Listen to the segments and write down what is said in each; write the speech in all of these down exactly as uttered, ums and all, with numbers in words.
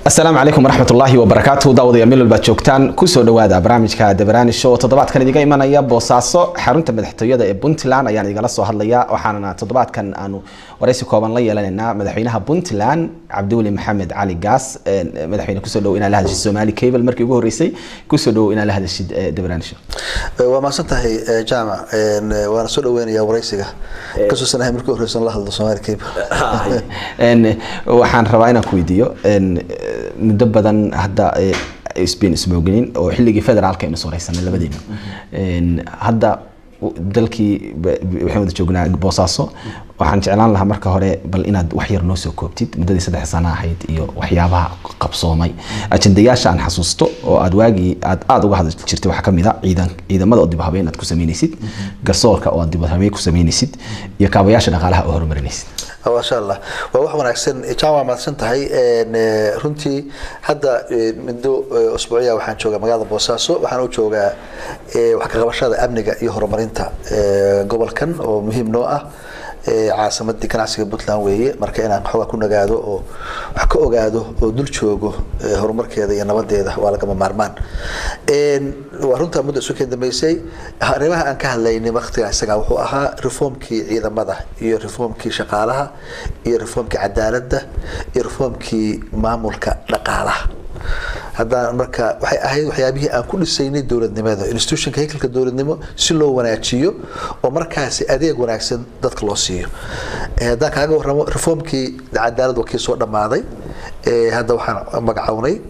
السلام عليكم ورحمة الله وبركاته. داود يميل الباتشوكتان كوسو دوادا برامج كدبران الشو تضبط كان يجي من أيام بوصاصو حرونت مدحتوية ده بنتلان يعني جلسوا هالليا وحنا تضبط كان أنو ورئيس كوبان ليا لنا مدحينها بنتلان عبدولي محمد علي قاس مدحين كوسو دو إن لهذا السومالي كيبل مركي جوه رئيسي كوسو دو إن لهذا الشيء دبران الشو. وما صنته جامع وأنا سولو وين يا ورئيسك كوسو سنة مركي جوه رئيس الله السومالي كيبل. إن وحن رواينا كويديو إن مدبدا هدا اسبين اسبوعين oo xilligii federaalka ay soo raysan labadiina een hadda dalkii waxaan wada joognaa Boosaaso waxaan jeclaan lahaa marka hore bal inaad wax yar noo soo koobtid muddadii saddex sano ahayd iyo waxyaabaha qabsoomay ajendayaasha aan xasuusto oo aad waagi aad aad uga hadal jirtay waxa kamid ah ciidan ciidamada oo dib habeyn aad ku sameynaysid garsoorka oo dib habeyn ku sameynaysid iyo kaabayaasha dhaqaalaha oo horumarinaysid ما شاء الله وواحد من أحسن جامعة ما سنتهاي رنتي هذا منذ أسبوعية وحن شوجا مقاعد بوساسو وحن شوجا وحكي قبل هذا أمنية يهرب مرينتا قبل كان ومهم نوعه عاصمة دي كان عاصمة بطلان وهي مركينا محوا كنا قاعدوا وحكوا قاعدوا ودول شوجو هرمر كذا ينبض هذا ولا كمان مرمان إن ورنتا مدة سوكي دميسي هرمها أنك هلاين وقت عسكر وحوها رفوم كي إذا ماذا يرفوم كي شقالها يرفوم كي عدالة يرفوم كي معمول كنقالها هذا مركا وحي أهيد وحيابيه أن كل السنين دولة نماذا إنستوشن كهيكل كدولة نمو سلو وناتشيو ومركا سأديق وناكسن دات كلاسيو هذا كاغو رفوم كي عدالة وكي صورنا ماضي هذا وحنا مقعوني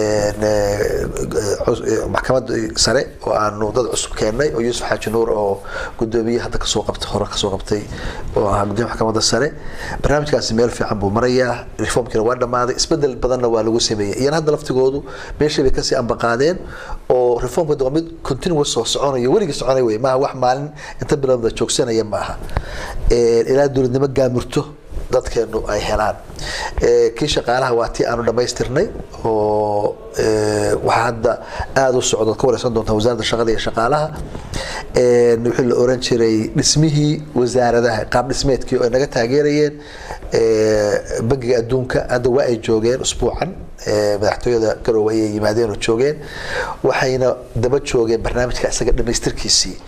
محكمة سنة وأنه ضد عصب كأني ويوسف حاج نور أو قدومية هذا كسوقبت خرق كسوقبتي وقدوم محكمة السنة برنامج كان سمير في عمبو مريا رفوم كنا وانا ماضي اسبدل بدلنا والو سمية يعني هذا لفتقوده ماشي بكسي أم بقادين أو رفوم كده عمد كونتينوس وصعوني يوري صعوني وي ما واحد مالن أنت بلاد تشوكسنا يماها إلى دور الدماغ جامرته dadka inuu ay helaan ee kii shaqaalaha waati aanu dhameystirnay oo ee waxa hadda aad u socdo ka waraysan doonta wasaaradda shaqada iyo shaqaalaha ee wixii la oran jiray dhismihii wasaaradaha qaab dhismeedkii oo naga taageerayeen ee bangiga adduunka hadda waa ay joogeen usbuucan ee madaxtooyada Garowe ay yimaadeen oo joogeen waxayna daba joogeen barnaamijka isaga dhameystirkiisii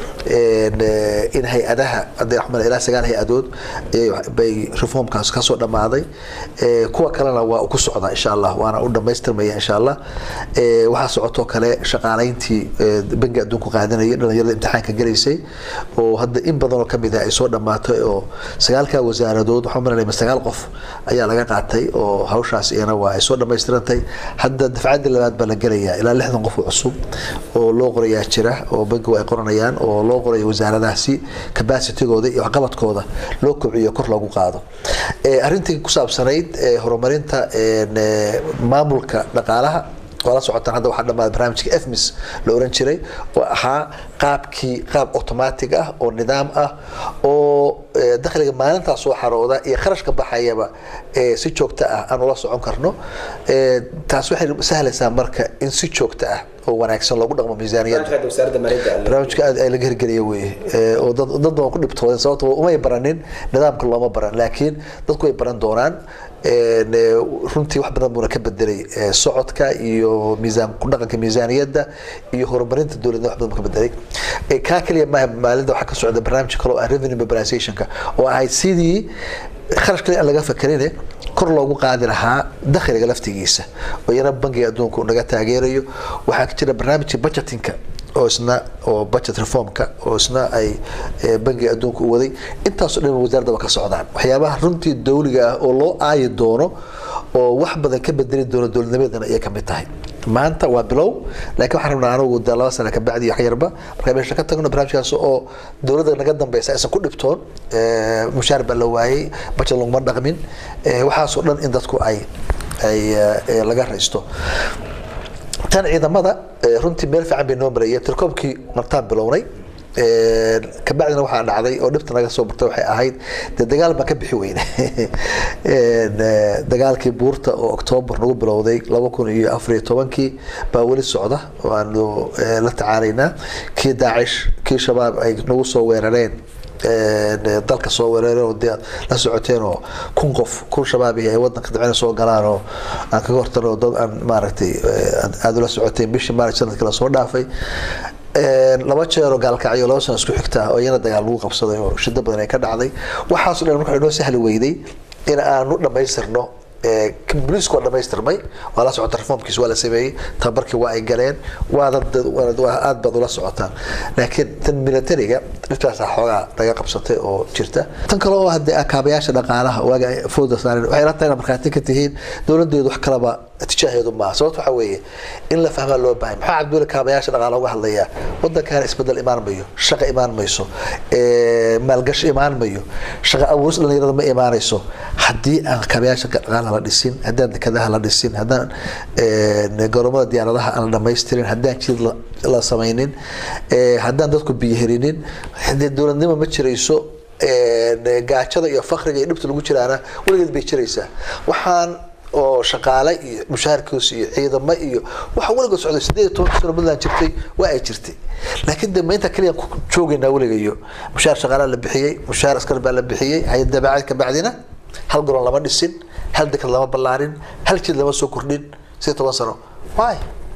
إن هي أداها أدي أحمد إلى سجال هي أدود بريفورم كاس كاسو دماضي كوا كلنا وكسو عضا إن شاء الله وأنا أقول دم يستلمي إن شاء الله وحاسو عطوا كلا شغالين تي بنجا دوكو قاعدين يلا يلا امتحان كجريسي وهذا إن بدنا كم إذا يسود دماته أو سجال كوزارة دود وحمر اللي مستقال قف أي على قاعدتي أو هوشاس أنا ويسود دم يستلمتي هذا دفعات اللي بعد بلجرية إلى لحظة قف عصوب ولوغريا شرح وبنجوا قرنيان و loo qoray wasaaradaasi capacity-gooda iyo waxqabadkooda loo kobciyo kor loogu qaado ee arintii ku saabsanayd horumarinta ee maamulka dhaqaalaha wala socotaan hadda waxa dhammaad barnaamijka F M I S la oran jiray oo ahaa qaabkii qaab automatic ah oo nidaam ah oo dakhliga maalinta soo xarooda iyo kharashka baxayaba ee si joogto ah aan ula socon karno ee taas waxay sahlaysaa marka in si joogto ah oo wanaagsan lagu dhaqmo miisaaniyadda wasaaradda maaliyadda barnaamijka aad ay la hirgeliyay way oo dad dad badan ku dhibtooday sababtoo uma ay baranin nidaamka looma baran laakiin dadku ay baran doonaan ee runtii wax badan buu ka bedelay socodka iyo miisaan ku dhaqanka miisaaniyadda iyo horumarinta dawladda wax badan ka bedelay ee ka kaliya maaliyadda waxa ka socda barnaamij kale oo revenue mobilization-ka oo ay sidii kharash kale laga fakarine kor loogu qaadi lahaa dakhliga laftigiisa oo yana bangiga adduunka naga taageerayo waxa ka jira barnaamijka budgeting-ka oo isna oo budget reform-ka oo isna ay bangiga adduunka u waday intaas oo dhan wasaaradda ka socdaan waxyaabaha runtii dawliga ah oo loo aayi doono oo wax badan ka bedeli doono dawladnimadana ay ka mid tahay maanta waa bilow laakiin waxaan rabnaa anagu laba sano ka bacdi wax yarba marka meesha ka tagno barnaamijkaas oo dawladda naga dambaysa aysan ku dhibtoon ee mushaar baa la waayay budget laguma dhaqmin ee waxaas oo dhan in dadku ay ay laga raysto tan ciidamada runtii meel fiican bay noo marayeen tirkoobkii martaan bilownay ee ka bacdina waxa dhacday oo dhibta naga soo burtay waxay ahayd dagaal ma ka bixi weyne ee dagaalkii buurta oo October nagu bilowday laba kun iyo afar iyo toban-kii baa wali socda oo aanu la tacaalayna kii Daesh kii shabaab ay nagu soo weerareen dalka soo weerareen oo la socoteen oo kun qof kun shabaab ay wadanka dibadda soo galaan oo aan ka hortano dad aan maaragtay aad la socoteen bishii Maarch sanadkii la soo dhaafay laba jeer oo gaalkacyo laba sano isku xigta oo iyana dagaal lagu qabsaday oo shida badan ay ka dhacday waxaas dhan wuxuu inoo sahli weyday in aanu dhamaystirno كبريس كنا ما يسترمي ولا سعود ترفهم كيس ولا سبعي تبرك واعي قلين وهذا وهذا بدو لا سعوتان لكن تنبيل تريجا نفتح حوجا رجع قبصته أو شرته تنكروا هذا أكابياش دقالها واجا فوضى صار وحيرتنا بخاتك تهين دول دي دوح كلابا تشاهدوا معه صوت وحويه إلا فهم اللي بعين حد دول أكابياش دقالها وحليا وده كان اسم بدل إيمان بيو شق إيمان ميسو إيه مالجش إيمان بيو شق أوصل اللي يرضى إيمان يسو حدي أكابياش دقالها la dhisin hadaan dekadaha la dhisin hadaan ee garoomada diyaaradaha aan dhamaystirin hadaan jid la sameeynin ee hadaan dadku biyaherinin hadii dawladnimo ma jirayso ee gaajada iyo faqriga iyo dhibta lagu jiraana waligeed bay jiraysaa waxaan oo shaqaale iyo mushaharkiisa iyo ciidamo iyo waxa waligeed socday sideed iyo toban sano badan jirtay waa ay jirtay laakiin damaynta kaliya ku joogayna waligeeyo mushaar shaqaale la bixiyay mushaar askar baa la bixiyay hay'ad dabaacad ka bacdina hal garoon lama dhisin هل ذكر لما بلارين هل كذا لما سكرين سيت وصلوا واي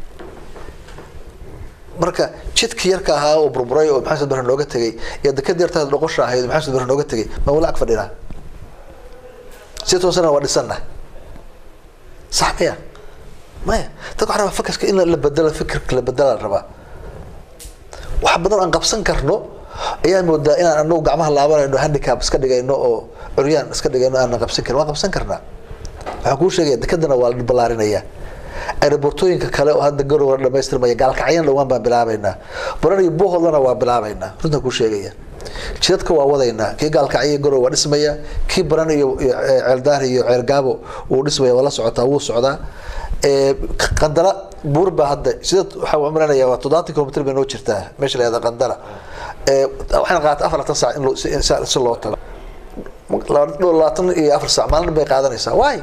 مركا شت كيركا ها وبربراي ومحسن برهن لوجت تجي يدك دير تاد لقش راهي محسن برهن لوجت تجي ما ولا أكفر لنا سيت وصلنا ورد سنة صحيح ما تقول أنا بفكر كإن اللي بدل فكر اللي بدل الربا وحبنا أن قبسن كرنو أيام ودا إن أنو جمعها الله إنه هنديكاب سكدي جاي إنه عريان سكدي جاي إنه أنا قبسن كر ما قبسن كرنا حكوش جاي دكتنا والد بلارينيا أيربورتوين ككلا وهذا جرو ولا ما يستلم يجعل كعين لو ما بلعبينا براني يبوه الله نوا بلعبينا رد حكوش جاي شدك ووضعنا كي قال كعين جرو ونسميه كي براني عالدار يعرقابه ونسميه ولا سعته وسعده قندرة بوربة هذا شدت حو عمرنا يا وتضاطي كمتر بينو شرته مش هذا قندرة وحنا قاعد أفر تسع إنه سلوا تلا لو لا تن أفر ساعة ما لنا بيقعدنا يسا واي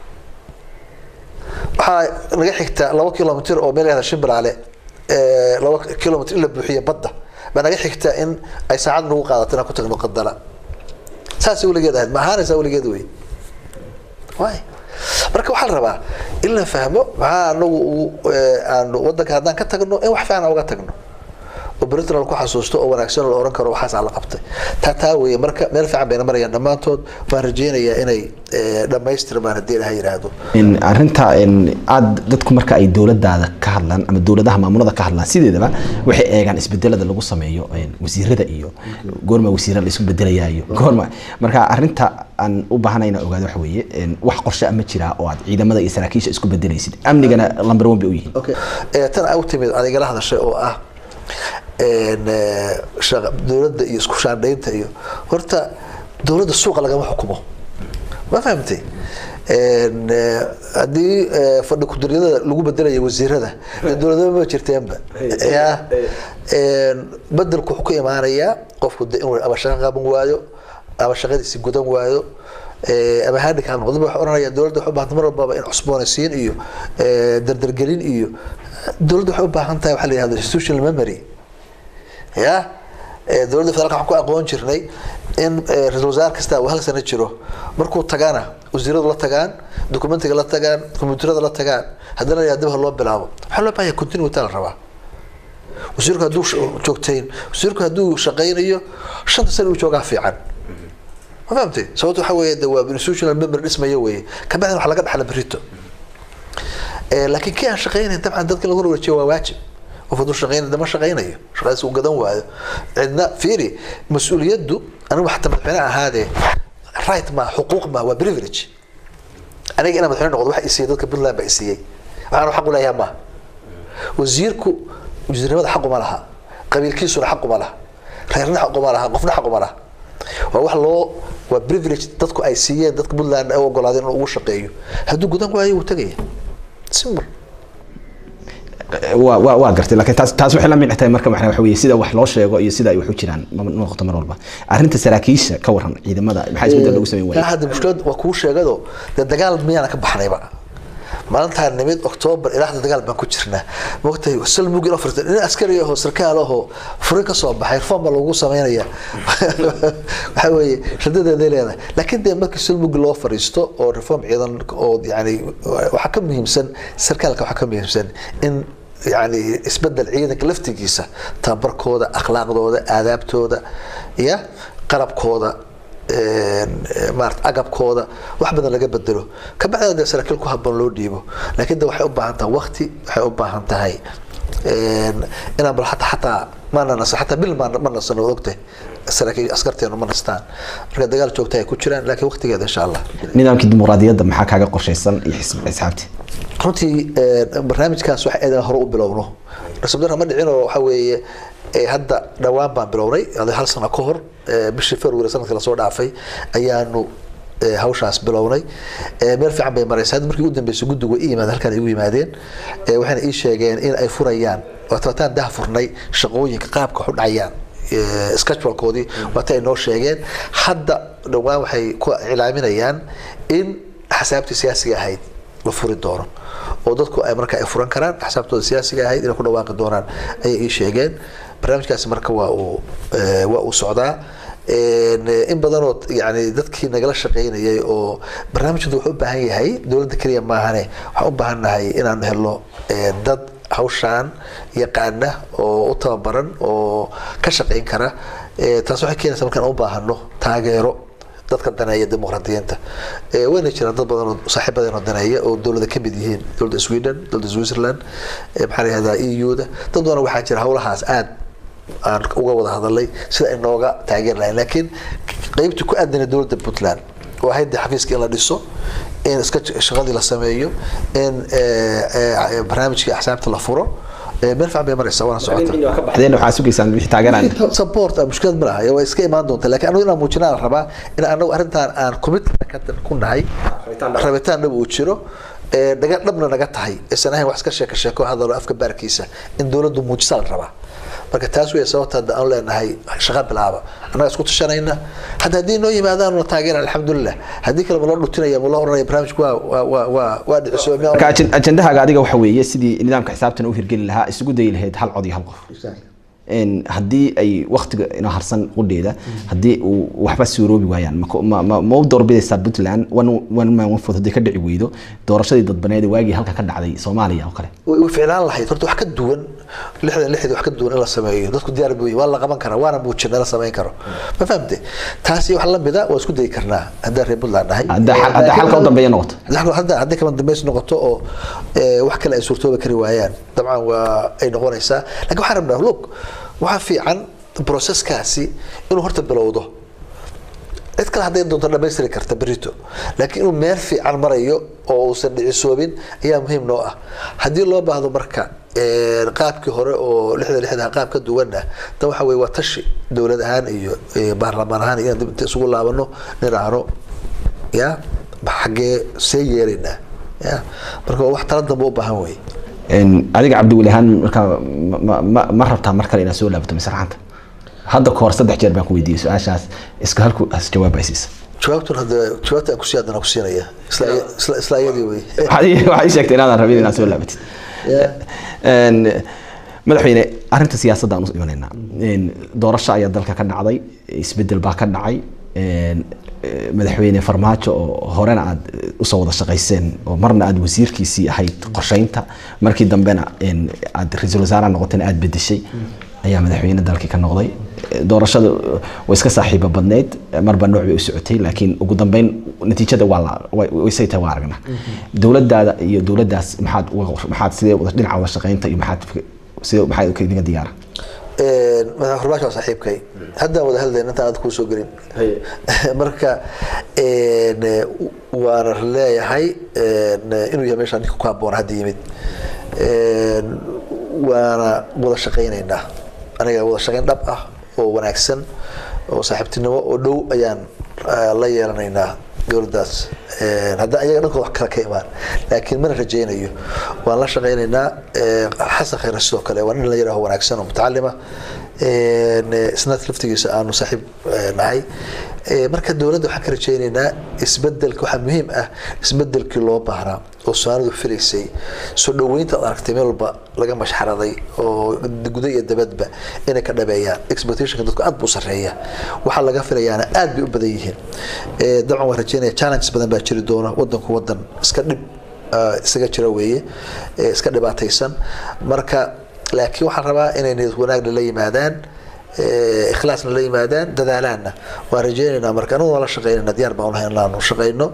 هاي نجحت لو كيلومتر أو ميل هذا شبر عليه لو كيلومتر إلا بحية بدة بنجحت إن أي ساعة نو قاعدتنا كنت مقدرة ساسي ولا جد ما هذا سوي جدوي واي marka waxa la rabaa in la fahmo waxa aan wadanka hadaan ka tagno ee wax fiican uga tagno oo Britain ku xasuusto oo wanaagsan la oran karo waxaas aan la qabtay taa weeye marka meel fiican bayna marayaan dhamaantood waan rajeenayaa inay dhameystirmaan hadii la yiraahdo in arinta in aad dadku marka ay dawladda ka hadlaan ama dawladaha maamulada ka hadlaan sideedaba waxay eegaan isbedelada lagu sameeyo wasiirada iyo goorma wasiirada isku bedelayaa goorma marka arinta aan u baahanayna ogaado waxa weeye wax qorshe ama jira oo aad ciidamada iyo saraakiisha isku bedelaysid amnigana number one bay u yihiin okay ee tan ay u timid adiga la hadashay oo ah een shaqa dawladda iyo isku shaandhaynta iyo horta dawladda suuqa laga xukumo ma fahamtay een hadii fadhi ku diriyada lagu bedelayo wasiirada dawladda ma jirteenba ya een bedelku wuxuu ka imaanaya qofku inuu ama shaqo qaban waayo ama shaqadiisa gudan waayo ee ama hadda kan qodobka waxa oranaya dawladda waxa u baahan mar walba in cusboonaysiin iyo ee dardargelin iyo dawladda waxa u baahan tahay waxa la yiraahdo institutional memory ya ee dawladda federaalka waxa ku aqoon jirnay in ra'iisul wasaar kasta uu hal sano jiro markuu tagana wasiiradu la tagaan dokumentiga la tagaan kombiyuutarada la tagaan hadana yaa dib loo bilaabo waxa loo baahan continuity la rabaa wasiirku haduu joogteen wasiirku haduu shaqeynayo shan sano uu joogaa fiican ما فهمتي صوت حوي دواب institutional member اسمه يوي كمان waxa laga dhaxla barito ee laakiin kii aan shaqeynay dabcan dadka lagu wareejiyo waa waajib oo fadul shaqeynay dama shaqeynayo shaqadaas uu gadan waayo cidna fiiri mas'uuliyadu anigu waxa madaxweyne ahaade right ma xuquuq ma waa privilege aniga ina madaxweyne noqdo waxa isii dadka Puntland ba isii waxaan xaq u leeyahay ma wasiirku wasiirnimada xaq uma laha qabiilkiisuna xaq uma laha reerna xaq uma laha qofna xaq uma laha wax loo waa privilege dadku ay siiyeen dadka Puntland ay ogolaadeen inuu ugu shaqeeyo haduu gudan waayo uu tagay simple waa waa waa gartay laakiin taas taas waxay la mid tahay marka waxa weeye sida wax loo sheego iyo sida ay wax u jiraan ma noqoto mar walba arinta saraakiisha ka waran ciidamada maxay isbedel lagu sameeyay hada mushkilad waa ku sheegado dagaal miyana ka baxnayba maalintaan nimid October ilaa dagaal baan ku jirnaa waqti salmuug ila furtay in askari oo sarkaal ah furin ka soo baxay reform lagu sameeynaya waxa weeye shadadeeda leedahay laakiin de markii salmuug loo fariisto oo reform ciidan oo yani waxa ka muhiimsan sarkaalka waxa ka muhiimsan in يعني isbedel ciidanka laftigiisa tabarkooda akhlaaqdooda aadaabtooda iyo qalabkooda ee maart agabkooda wax badan laga bedelo ka bacda saraakiil ku habboon loo dhiibo laakiin waxay u baahan tahay waqti waxay u baahan tahay ee ina bal hatta hatta ma nanaas hatta bil ma nanaasno waqti saraakiil askarteenu ma nastaan marka dagaal joogta ay ku jiraan laakiin waqtigeeda insha Allah nidaamkii dimuqraadiyadda maxaa kaaga qorshaysan iyo xisaabaadkii runtii barnaamijkaas waxa ay hore u bilowno rasabdana ma dhicin oo waxa weeye hadda dhawaan baan bilownay hal sano ka hor bishii February sanadkii la soo dhaafay ayaanu hawshaas bilownay meel fiican bay maraysaa markii ugu dambeysay guddiga ay yimaadeen halkan ay u yimaadeen waxayna ii sheegeen in ay furayaan wataan dah furnay shaqooyinka qaabka u dhacayaan schedule-koodii waxa ay noo sheegeen hadda dhawaan waxay ku cilaaminayaan in xisaabaadkii siyaasiga ahayd la furi doono oo dadku ay marka ay furan karaan xisaabaadkooda siyaasiga ahayd inay ku dhawaaqi doonaan ay ii sheegeen barnaamijkaas marka waa uu waa uu socdaa in badan oo yani dadkii nagala shaqeynayay oo barnaamijku wuxuu u baahan yahay dawladda kaliya ma ahane waxa u baahanahay inaan helno dad hawshaan yaqaana oo u tababaran oo ka shaqeyn kara taas waxay keenaysaa markaan u baahano taageero dadka daneeya dimuqraadiyiinta ee wayna jiraan dad badan oo saaxiibadeen oo daneeya oo dawladda ka mid yihiin dawladda Sweden dawladda Switzerland ee maxaa yiraahdaa E U-da dad badan waxa jira hawlahaas aad aan uga wada hadalay sida ay nooga taageer lahayn laakiin qaybta ku aadana dawladda Puntland oo hay'adda xafiiska la dhiso in iska shaqadii la sameeyo in barnaamijka xisaabta la furo meel fiican bay maraysaa waana socotaa hadeen waxa sugaysan wixii taageeraan support mushkilad ma laha way iska imaan doontaa laakiin anigu inaan muujinaan rabaa in anagu arrintan aan commitment ka ku nahay rabitaan dhab uu jiro ee daga dhabna naga tahay isna wax iska sheeko sheeko hadalo afka baarkiisa in dawladdu muujisaa rabaa marka taas way sababta aan leenahay shaqo bilaaba anaga isku tashanayna hadda hadii noo yimaadaan oo taageer alxamdulillah hadii kale loo dhutinaya ma loo oranay barnaamijku waa waa waa waa dhicsoomay ka ajendaha adiga waxa weeye sidii nidaamka xisaabtan u hirgelin lahaa isugu day lahayd hal cod iyo hal qof in hadii ay waqtiga ina harsan qudheeda hadii uu waxba suuroobi waayaan ma ma u doorbidaysa Puntland one one man one fourth ka dhici weydo doorashadii dadbaneed waagi halka ka dhacday Soomaaliya oo kale way ficlaan lahayd horta wax ka duwan lixdan lixdan wax ka duwan in la sameeyo dadku diyaar bay waa la qaban karaa waana muujin la sameyn karo ma fahamtay taasi wax la mid ah waa isku day karnaa hadda reer Puntland nahay hadda hadda halka u dambeeya noqoto hadda hadda kama dambeys noqoto oo wax kale ay suurtooba kari waayaan dabcan waa ay noqonaysaa laakiin waxa rabnaa look waxa fiican processkaasi inuu horta bilowdo cid kale haday doonto dhameystiri karta berito laakiin inuu meel fiican marayo oo uu san dhicisoobin ayaa muhiim noo ah hadii loo baahdo marka ee qaabkii hore oo lixdan lixdan qaab ka duwana tan waxa weey waa tashi dawlad ahaan iyo baarlamaan ahaan iyo dib isugu laabano niraano ya baxagee see yeerina ya marka wax talada ma u baahan way in adiga Cabdi Walihan marka ma rabtaa mar kale ina soo laabto masraxanta hadda koor saddex jeer baan ku weydiiyay su'aashaas iska halku as jawaab aysiis jawaabtu hadda jawaabta ku siyaadana ku siinaya isla isla isla iyadii way waxay waxay sheegtay inaad rabid inaad soo laabatid een madaxweyne arrinta siyaasadda aan u imanayna in doorasho ayaa dalka ka dhacday isbedel baa ka dhacay een madaxweyne farmaajo oo horena aad u soo wada shaqayseen oo marna aad wasiirkiisii ahayd qorsheynta markii dambena in aad ra'iisul wasaare noqoteen aad bedeshay ayaa madaxweyne dalka ka noqday doorashada way iska saaxiibo badneed marba nooc bay u socotay laakiin ugu dambeyn natiijada waa la way saytay waa aragna dawladda iyo dawladdaas maxaad maxaad sidee wada dhinaca wada shaqaynta iyo maxaad sidee maxaad ka diga diyaar ee madax farmaajo saaxiibkay hadda wada hadlayna inta aad ku soo galin marka ee waana leeyahay inuu yahay meeshan ku haboon hadii yimid ee waana wada shaqeynayna aniga wada shaqeyn dhab ah oo wanaagsan oo saaxiibtinimo oo dhow ayaan la yeelanaynaa dawladdaas ee hadda ayaga dhankooda wax kala ka imaan laakiin mana rajaynayo waan la shaqeynaynaa xasan khayr sidoo kale waa in la yiraahdo wanaagsan oo mutacalima ee isna laftigiisa aanu saaxiib nahay marka dawladda waxa ka rajaynaynaa isbedelka waxa muhiim ah isbedelkii loo baahnaa oo Soomaalidu filaysay soo dhaweynta aragtay meel walba laga mashxaraday oo gudaha iyo dabadba inay ka dhabeeyaan expectation dadku aad buu sareeyaa waxa laga filayaana aad bay u badan yihiin ee dabcan waan rajaynayaa challenge badan baa jiri doona wadanku wadan iska dhib isaga jira weeye iska dhibaataysan marka laakiin waxaan rabaa inay niyad wanaag la yimaadaan ikhlaasna la yimaadaan dadaalana waan rajaynaynaa marka anuu la shaqeynaa diyaar baan u nahay in la shaqeyno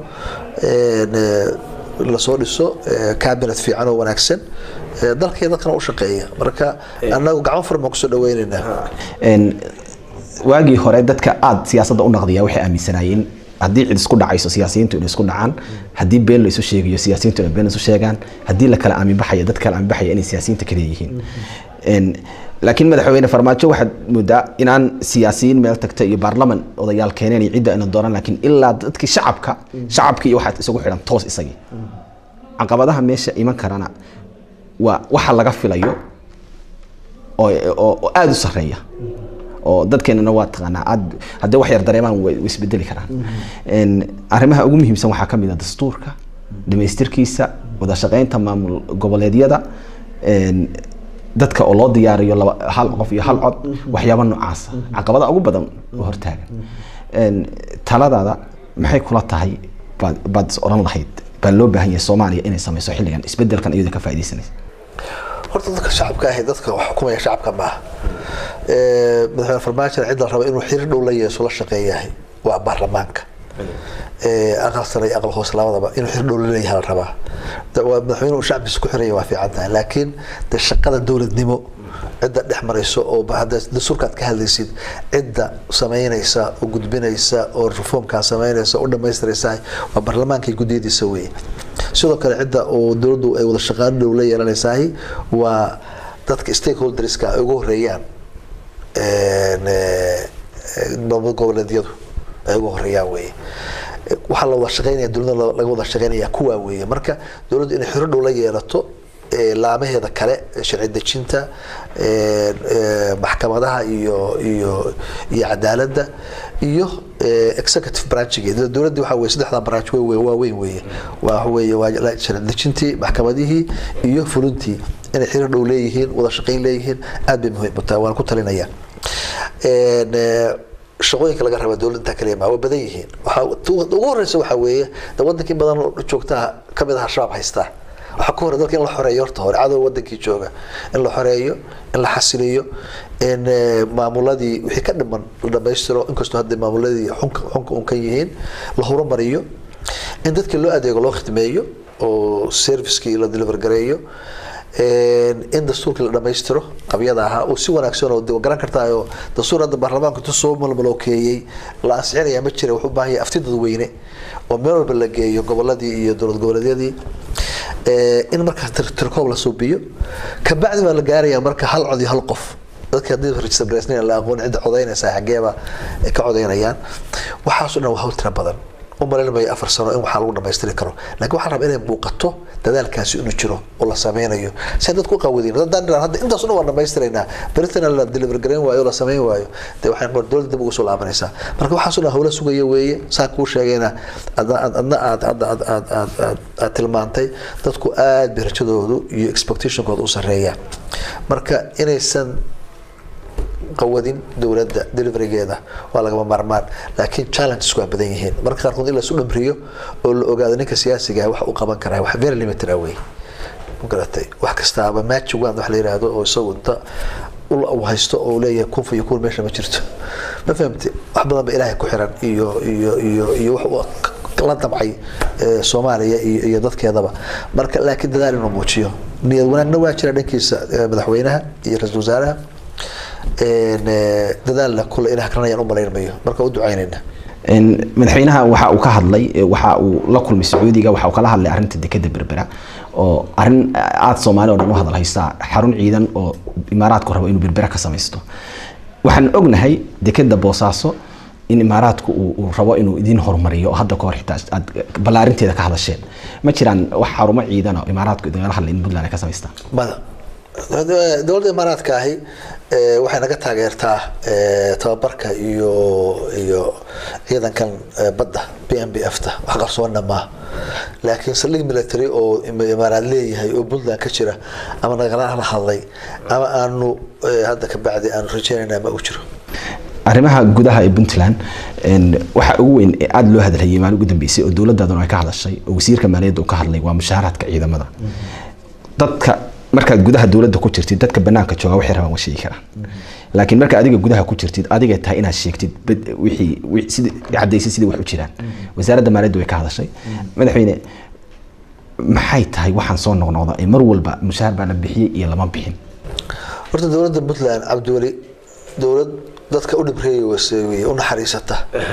la soo dhiso cabinet fiican oo wanaagsan dalkeeda dadkana u shaqeeya marka anagu gacan furma ku soo dhaweynaynaa een waagi hore dadka aad siyaasadda u naqdiya waxay aaminsanayeen haddii cid isku dhacayso siyaasiyiintu inay isku dhacaan haddii been la isu sheegayo siyaasiyiintu inay been isu sheegaan haddii la kala aamin baxaya dadka kala aamin baxaya inay siyaasiyiinta kale yihiin een laakiin madaxweyne farmaajo waxaad moodaa inaan siyaasiyiin meel tagta iyo baarlaman odayaal keeneen iyo cidda inay dooraan laakiin ilaa dadkii shacabka shacabkii waxaad isugu xidhan toos isagii caqabadaha meesha iman karana waa waxa laga filayo oo oo aad u sareeya oo dadkeenana waa taqaanaa aad haddii wax yar dareemaan way isbedeli karaan een arrimaha ugu muhiimsan waxaa ka mid ah dastuurka dhameystirkiisa wada shaqeynta maamul goboleedyada een dadka oo loo diyaariyo hal qof iyo hal cod waxyaabo noocaas caqabada ugu badan oo hortaagan een taladaada maxay kula tahay baad oran lahayd baa loo baahan yahay Soomaaliya inay samayso xilligan isbedelkan iyada ka faa'iideysanaysa horta dadka shacabka ah dadka wax xukumaya shacabka ma ee madaxweyne farmaajo cid la rabo inuu xiriir dhow la yeesho la shaqeeyahay waa baarlamaanka ee aqal sare aqal hoos labadaba inuu xiriir dhow la leeyahay la rabaa madaxweynuhu shacabkiisa ku xireeyo waa fiican tahay laakiin de shaqada dawladnimo cidda dhex marayso oo bahada dastuurkaad ka hadlaysid cidda sameynaysa oo gudbinaysa oo reformka sameynaysa oo dhameystiraysa waa baarlamaanka guddidiisa weey sidoo kale cidda oo dawladdu ay wada shaqaan dhow la yeelanaysaa waa dadka stakeholderska ay ugu horeeyaan ee dowlad goboleedyadu ay ugu horeeyaan weey waxa la wada shaqeynaya dawladda laga wada shaqeynaya kuwa weey marka dawladdu inay xiriir dhow la yeelato laamaheeda kale sharci dejinta ee maxkamadaha iyo iyo iyo cadaaladda iyo executive branchgeeda dawladdu waxa weey saddexda branch weey waa weyn weey waa weey waa sharci dejintii maxkamadihii iyo fulintii inay xiriir dhow leeyihiin wada shaqeyn leeyihiin aad bay muhiim u tahay waan ku talinayaa ee shaqooyinka laga rabo dawladda kaliya ma waa badan yihiin waxa ugu horeysa waxa weeye wadankii badan joogta kamid ah shabaab haysta waxa ku hor dadka in la xoreeyo horta hore cadow wadankii jooga in la xoreeyo in la xasiliyo in maamuladii wixii ka dhiman la dhameystiro inkastoo hadda maamuladii xunka xunka un ka yihiin la horumariyo in dadka loo adeego loo khidmeeyo oo servicekii la deliver gareeyo in dastuurka la dhameystiro qabyada aha oo si wanaagsan oo garan kartaayo dastuurada baarlamaanka tusoo malmalookeeyay la ansixinayaa ma jira wuxuu baahan yahay afti dadweyne oo meel walba la geeyo goboladii iyo dowlad goboleedyadii in marka tirkoob la suubiyo ka bacdi baa la gaarayaa marka hal cod iyo hal qof dadka hadii register gareysnaa la aqoon cid codeynaysa xageeba ka codeynayaan waxaas oo dhan waa hawl tira badan umareelmay afar sano in waxa lagu dhameystiri karo laakiin waxa rabaa inay muuqato dadaalkaasi inuu jiro oo la sameeyo si dadku qawadeen dadaan hadda intaas oo dhameystirayna baritan la deliver gareyn waayo la sameeyo waayo de waxay qor dawladda dib ugu soo laabanaysaa marka waxa soo hawla sugayo weeye saa ku sheegayna adna aad aad aad aad tilmaantay dadku aad birajadoodu iyo expectation-kooda u sareeya marka inaysan qawadin dawladda deliverygeeda waa laga marmaan laakiin challenges waa badan yihiin marka qaarkood in la soo dhamriyo oo la ogaado ninka siyaasiga ah wax uu qaban karaa wax very limited away mugaratay wax kastaaba match waan wax la yiraahdo oo soo inta uu haysto oo leeyahay kun fiyo kun meesha ma jirto ma fahamtay wax badan ba ilaahay ku xiran iyo iyo iyo iyo wax la dabcay Soomaaliya iyo dadkeedaba marka laakiin dadaal inuu muujiyo niyad wanaagna waa jira dhankiisa madaxweynaha iyo ra'iisul wasaaraha een dadaal la kula ilaah karanayaan u maleeymayo marka u ducaynayna een madaxweynaha waxa uu ka hadlay waxa uu la kulmay Sacuudiga waxa uu kala hadlay arinta dekada Berbera oo arin aad Soomaali oo dhan u hadalhaysa xarun ciidan oo Imaaraadku rabo inuu Berbera ka sameesto waxaan ognahay dekada Boosaaso in Imaaraadku uu rabo inuu idin horumariyo hadda ka hor xitaa aad balaarinteeda ka hadasheen ma jiraan wax xarumo ciidan oo Imaaraadku idin la hadlay in Puntland ka sameystaan bada dowladda imaaraadka ahi waxay naga taageertaa tababarka iyo iyo ciidankan badda B M B F ta wax qarsoonna ma laakiin saldhig military oo imaaraad leeyahay oo Puntland ka jira ama nagala hadlay ama aanu hadda ka bacdi aan rajaynayna ma u jiro arrimaha gudaha ee Puntland waxa ugu weyn ee aad loo hadalhayay maalin ugu dambeysay oo dowladdaaduna ay ka hadashay oo wasiirka maaliyadda uu ka hadlay waa mushaaraadka ciidamada dadka markaad gudaha dowladda ku jirtid dadka banaanka jooga waxay rabaan wax sheegi karaan laakiin marka adiga gudaha ku jirtid adiga tahay inaad sheegtid wixii sidii cadeysay sidii wax u jiraan wasaaradda maaliyadda way ka hadashay madaxweyne maxay tahay waxaan soo noqnoqda ee mar walba mushaar baa la bixiyay iyo lama bixin horta dowladda Puntland Cabdiwali dowlad dadka u dhibreeyay wasaawiye u naxariisata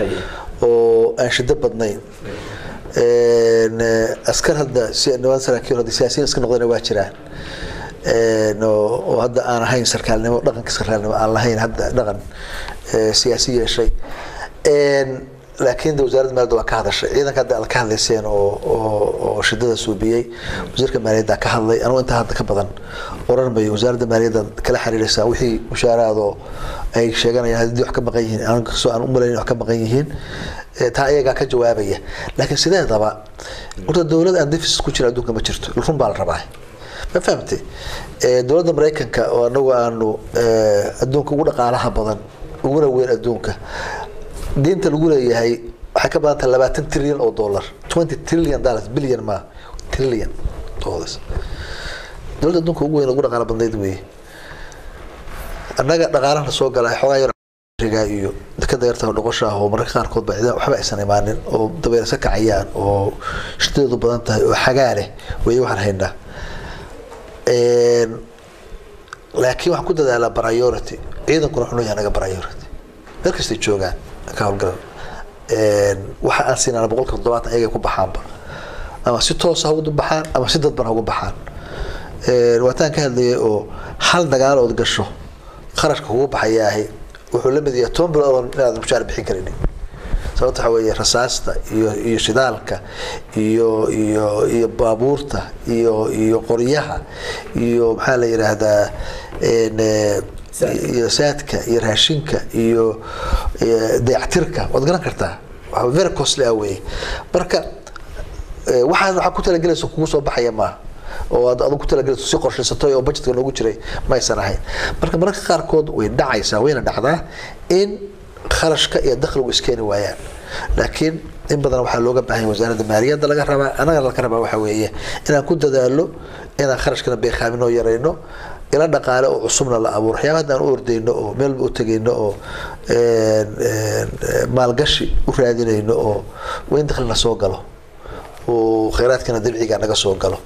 oo aan shida badnayn een askar hadda si niman saraakiil oo siyaasiyiin iska noqdeen waa jiraan een oo hadda aan ahayn sarkaalnimo dhaqanka sarkaalnimo aan lahayn hadda dhaqan siyaasi yeeshay een laakiin wasaaradda maaliyadda waa ka hadashay ciidanka hadda ka hadlayseen oo oo shidada suubiyay wasiirka maaliyadda ka hadlay anigu inta hadda ka badan oran bay wasaaradda maaliyadda kala xiriiraysaa wixii mushaaraado ay sheeganayaan hadii wax ka maqan yihiin aniga soo aan u maleyn wax ka maqan yihiin taa ayaga ka jawaabaya laakiin sideedaba urta dawladda aan deficit ku jira adduunka ma jirto run baa la rabaa ma fahamtay dawladda Mareykanka oo anagu aanu adduunka ugu dhaqaalaha badan ugu weyn adduunka diinta lagu leeyahay waxa ka badan labaatan trilyan oo dollar twenty trillion dollars billion ma trillion dollars dawladda adduunka ugu weyn ugu dhaqaalaha badan weey anaga dhaqaalaha soo galay xogaa iyo dadka deerta noqosha oo marka qaar kood baa waxba aysan imaanin oo dabeersa kacayaan oo shaqadu badan tahay oo xagaale way waxaan haynaa een laakiin wax ku dadaala priority ciidanku wuxuu leeyahay anaga priority dadkasta joogaan ka hawlgal een waxa aan siinaa boqolkiiba toddobaatan ayaga ku baxaanba ama si toos ah ugu baxaan ama si dadban ugu baxaan een wataan ka hadlayay oo hal dagaal oo gasho qarashka ugu baxayaahay wuxuu la mid yahay toban bilood inaad mushaar bixin karin sababta waxa weeye rasaasta iyo iyo shidaalka iyo iyo iyo baabuurta iyo iyo qoryaha iyo maxaa la yiraahdaa een iyo saadka iyo raashinka iyo dayactirka wad garan kartaa waxa very costly away marka waxa waxa ku talagelayso kugu soo baxaya ma oo aad ku talagelayso si qorshaysato oo budgetka loogu jiray ma aysan ahayn marka marka qaar kood way dhacaysaa wayna dhacdaa in kharashka iyo dakhligu iskeen waayaan laakiin in badan waxa looga baahan wasaaradda maaliyadda laga rabaa anaga laga rabaa waxa weeye inaan ku dadaalo inaan kharashkana beeqaaminoo yareyno ila dhaqaale oo cusubna la abuuro waxyaabaha aan u ordeyno oo meel u tagayno oo een maalgashi u raadinayno oo weyn dakhliga soo galo oo kheyraadkana dabiiciga naga soo galo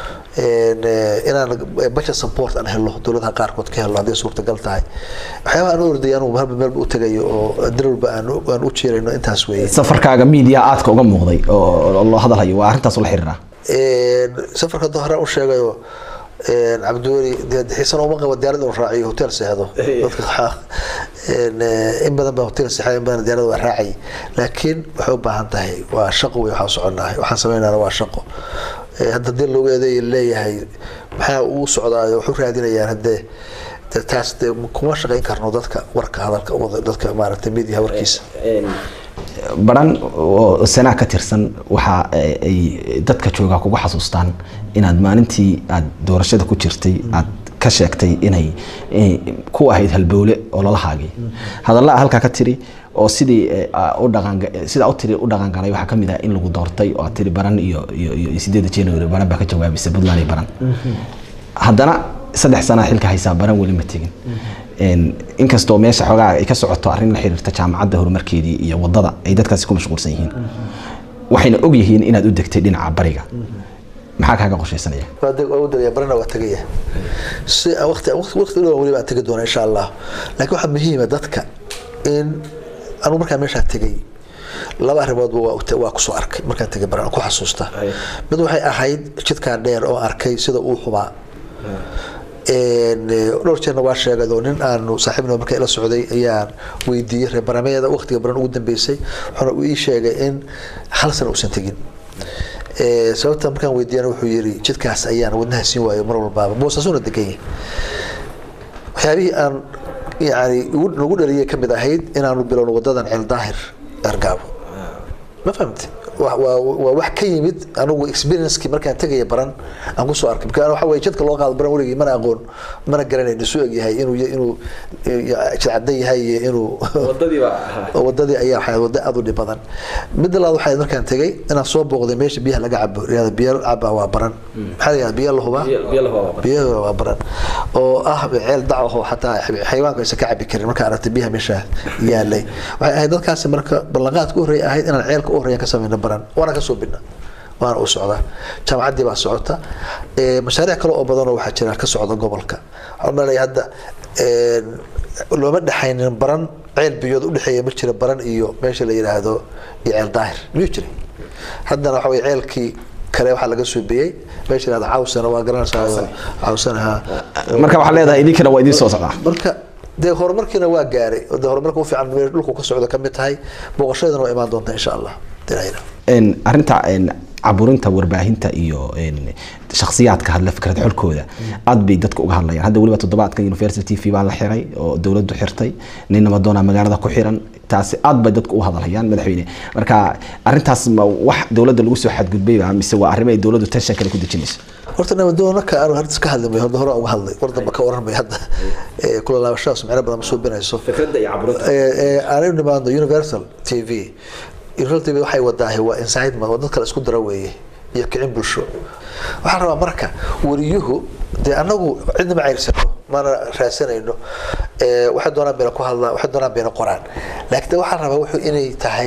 een inaan budget support aan helo dawladaha qaar kood ka helo hadii suurtagal tahay waxyaabaha aan ordayaan oo halba meel u tagayo oo dalba aan aan u jeerayno intaas weeye safarkaaga media aadka uga muuqday oo loo hadalayo waa arintaas la xiriira een safarka dahra u sheegayo een Cabdiwali xiisan oo maqan diyaarada oo raaciyo hotel seexdo dadka een in badan baa hotel seexay in badan diyaarada waa raacay laakiin wuxuu u baahan tahay waa shaqo way waxa soconaay waxaan sameeynaa waa shaqo hadda dil looga eeday leeyahay waxa uu socdaayo wuxuu raadinayaan hadee taas kuma shaqeyn karno dadka warka hadalka dadka maaragtay media warkiisa baran oo sanaa ka tirsan waxa ay dadka jooga kugu xasuustaan inaad maalintii aad doorashada ku jirtay aad ka sheegtay inay ku ahayd halbowle oo lala haagay hadalla halka ka tiri oo sidii u dhaqan sida u tiri u dhaqan galay waxa kamid ah in lagu doortay oo tiri baran iyo iyo sideed January baran ba ka jawaabisay Puntland baran haddana saddex sano xilka haysa baran wali ma tigin een inkastoo meesha xogaa ay ka socoto arrin la xiriirta jaamacadda horumarkeedii iyo wadada ay dadkaasi ku mashquulsan yihiin waxayna og yihiin inaad u degtay dhinaca bariga maxaa kaaga qorshaysanaya waad u dariya barana waa tagaya si waqti waqti waqti loo wali baa tagi doona insha Allah laakiin waxa muhiim ah dadka in anu markaa meesha tagay laba arrimood waa waa ku soo arkay markaan tagay barana ku xasuusta mid waxay ahayd jidka dheer oo arkay sida uu xubaa een dhowrjeerna waa sheegay oo nin aanu saaxiibna markay la socday ayaan weydiiyay reer barameeda waqtiga baran ugu dambeysay wuxuu ii sheegay in hal sano uusan tagin sababta markaan weydiiyana wuxuu yiri jidkaas ayaan wadnaha siin waayo mar walba boosasuna degan waxyaabihii aan yani ugu dhaliyay kamid ahayd inaanu bilowno wadadan ceel daahir argaabo ma fahamtay waa wax ka yimid anigu experience-kii markaan tagay baran aan ku soo arkay marka waxa way jidka loo qaado baran warigi mana aqoon mana garanayno soo yahay inuu inuu jidcada yahay inuu wadadii waa wadadii ayaa waxa wada aad u dhibadan mid labaad waxa markaan tagay inaan soo booqday meesha biyaha laga cabo iyada biyo caba waa baran maxaa yahay biyo la huba biyo waa baran oo ah ceel daco xataa xayawaanka ay ka cabi karin marka aragtay biyaha meesha yaalay waxay ahayd dadkaas marka ballanqaadka u horeeyay ahayd inaan ceelka u horeeyay ka sameeyno وانا كسو بنا وانا او سocda jaamacadii baa socota ee mashaariic kale oo badan oo waxa jira ka socda gobolka waxaan leeyahay hadda ee looma dhaxaynin baran ceel biyood u dhaxeeya ma jira baran iyo meesha la yiraahdo ceel daahir miyuu jira haddana waxa way ceelkii kale waxa laga soo biyay meesha la caawsana waa garanaysaa caawsanaha marka waxa leedahay idinkana waa idin soo socdaa marka de horumarkiina waa gaaray oo horumarku u fiican meel dhulku ka socdo kamid tahay booqashadana waa imaan doontaa insha Allah ان arinta ان caburinta warbaahinta iyo in shakhsiyaadka hadla fikrad xulkooda aad bay dadku uga hadlayaan hadda waliba toddobaadka University T V baa la xiray oo dawladdu xirtay ninna doona magaalada ku xiran taasi aad bay dadku u hadlayaan madaxweyne marka arintaas ma wax dawladda lagu soo xadgudbay baa mise waa arrin ay dawladdu tension kale ku dejinayso horta nabadoona ka aanu hadda ka hadlay hada hore uga hadlay warda ka waranmay hadda ee kula laabashaas macna badan soo binayso fikradda iyo caburinta ee aan nimaado Universal T V Universal waxay wadaahay waa inside ma wadada kala isku dara weeye iyo kicin bulsho waxa rabaa marka wariyuhu de anagu cidna ma cayrsano mana raasanayno ee waxa doonaan been ku hadla waxa doonaan been qoraan laakiin waxa rabaa wuxuu inay tahay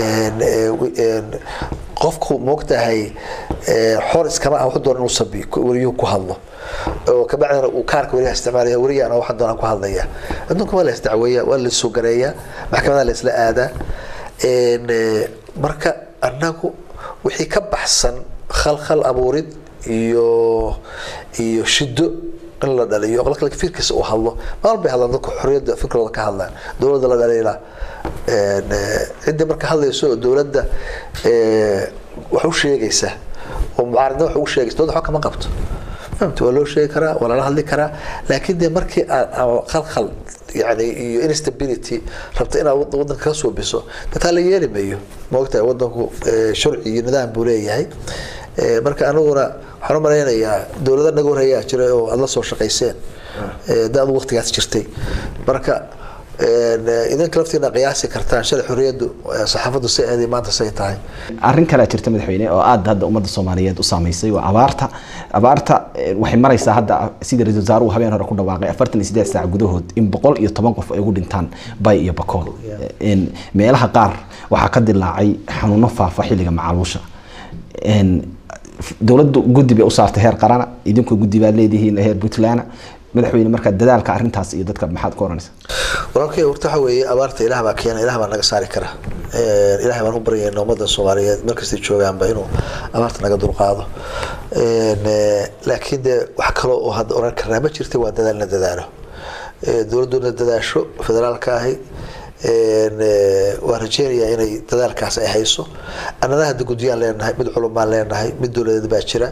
een qofku moogtahay ee xor iskama ah wuxuu doonaan inuu sabi wariyuhu ku hadlo oo ka bacdana uu kaarka wariyaha isticmaalaya wariyana waxa doonaan ku hadlaya adduunka waa la isdacweeyaa waa la soo gareeyaa maxkamadda la isla aadaa een marka anagu wixii ka baxsan khalkhal abuurid iyo iyo shido in la dhaliyo qolka fikirkiisa uu hadlo maal bay hadlaan dadku xorriyada fikirkooda ka hadlaan dawladda la dhaliila een cid marka hadlayso dawladda ee wax u sheegaysa oo mucaaradada wax u sheegaysa dawladda waxa kama qabto فهمت ولا شيء كرا ولا له اللي كرا لكن ده مركي خلخل يعني instability ربط إنا وضن كسو بيسو تتالي يلي بيو ما وقتها وضنكو شرعي نظام بوليه هاي مركي أنا ورا حرام علينا يا دولة نقول هي شرع الله صور شقيسين ده الوقت قاعد تشتري مركي إذا كلفتنا قياسي كرتان شرع حرية صحافة السيئة ما تسيطعي arrin kale jirta madaxweyne oo aad hadda ummadda Soomaaliyeed u saameysay waa abaarta abaarta waxay maraysaa hadda sida ra'iisul wasaaruhu habeen hore ku dhawaaqay afartan iyo siddeed saac gudahood in boqol iyo toban qof ay ugu dhintaan bay iyo bakool in meelaha qaar waxa ka dilaacay xanuuno faafa xilliga macaalusha in dawladdu guddi bay u saartay heer qaran idinku guddi baa leedihiin heer Puntland madaxweyne marka dadaalka arrintaas iyo dadka maxaad ku oranaysaa walaalkay horta waxa weeye abaarta Ilaah baa keenay Ilaah baa naga saari kara ee Ilaah baan u baryaynaa ummadda Soomaaliyeed markasta joogaan ba inuu abaarta naga dulqaado ee laakiin de wax kale oo hadda oran karnaa ma jirto waa dadaalna dadaalo ee dawladdu dadaasho federaalka ahi ee waa rajeeyaa inay dadaalkaas ay hayso annana hadda gudiyaan leenahay mid culumaan leenahay mid dawladeed baa jira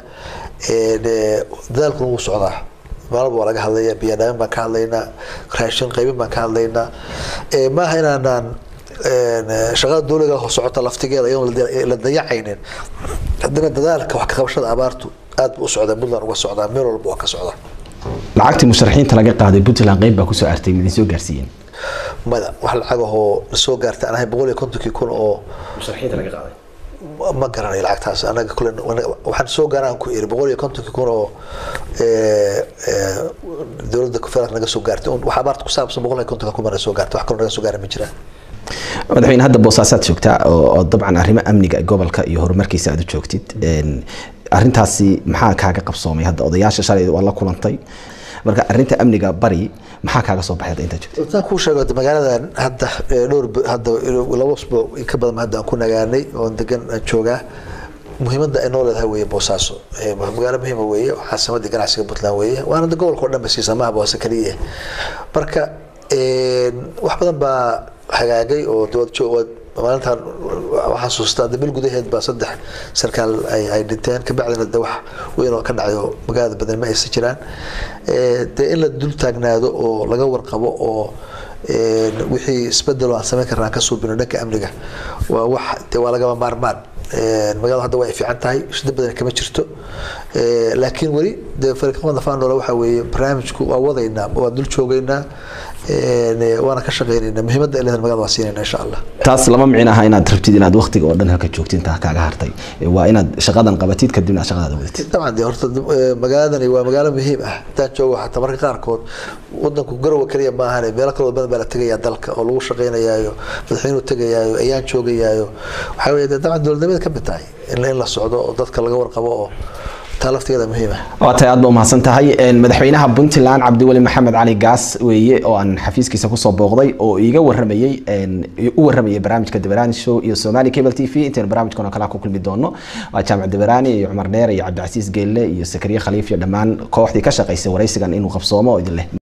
ee dadaalku uu socdaa maalba waa laga hadlayaa biyadaan baan ka hadlaynaa raashin qaybin baan ka hadlaynaa ee ma aha inaan shaqada dawladda oo socota laftigeeda ayuu la dayacaynin haddana dadaalka wax ka qabashada abaartu aad u socda Puntland uga socda meel walba oo ka socda lacagtii musharaxiinta laga qaaday Puntland qayb baa ku soo artay midin soo gaarsiiyeen mada wax lacag oo soo gaartay anahay boqol iyo konton kun oo musharaxiinta laga qaaday ma garanay lacagtaas anaga kulli waxaan soo gaaraan ku iri boqol iyo konton kun oo ee dawladda ku faraaq naga soo gaartay waxa abaarta ku saabsan boqol iyo konton kun soo gaartay wax kale naga soo gaaray ma jiraan madaxweyne hadda boosaasaad joogtaa oo dabcan arrimo amniga gobolka iyo horumarkiisa aad u joogtid een arrintaasi maxaa kaaga qabsoomay hadda odayaasha shalay waa la kulantay marka arrinta amniga bari maxaa kaaga soo baxay inta joogtay inta ku sheegay magaaladan hadda dhowr hadda laba usbuuc in ka badan hadda aan ku nagaanay oo degan joogaa muhiimadda ay noo leedahay weeye boosaaso ee magaalo muhiim ah weeye caasimada ganacsiga Puntland weeye waana gobolka oo dhan basiisa ma boos kaliya marka ee wax badan baa hagaagay oo dawlad maalintan waxaa xasuustaa bil gudaheed baa saddex sarkaal ay ay dhinteen ka bacdina de wax weyn oo ka dhacayo magaalada badan ma aysan jiraan de in la dul taagnaado oo laga warqabo oo wixii isbedel oo aan samayn karnaa ka soo bino dhanka amniga waa wax de waa lagama maarmaan magaalada hadda way fiican tahay shida badan kama jirto laakiin wali de farqada faanola waxa weeye barnaamijku waa wadaynaa waa dul joogaynaa وانا كشغيلنا مهمه الى المقاد واسيننا ان شاء الله taas lama micnaha inaad rabtid inaad waqtiga oo dhan halka joogtid inta kaaga hartay waa inaad shaqadan qabatid kadibna shaqada wadid طبعا دي horta magaaladani waa magaalo muhiim ah taa joogo xataa marka qaar kood wadanku garow kaliya ma ahan meel kale badan baa la tagaya dalka oo lagu shaqeynayaayo madaxweynuhu tagayaayo ayaan joogayaayo waxa weeye dabcan dowladnimada ka bitaay in la socdo oo dadka laga warqabo oo talafteeda muhiim ah waa tahay aad baa mahadsan tahay madaxweynaha Puntland Cabdiwali Maxamed Cali Gaas weeye oo aan xafiiskiisa ku soo booqday oo iiga waramayay u waramayay barnaamijka Dabarani Show iyo Somali Cable T V inta barnaamijkan kala ku kulmi doono waa Jaamac Dabarani iyo Cumar Neer iyo Cabdi Casiis Geelle iyo Sakariya Khaliif iyo dhamaan kooxdii ka shaqeysay wareysigan inuu qabsoomo oo idin leh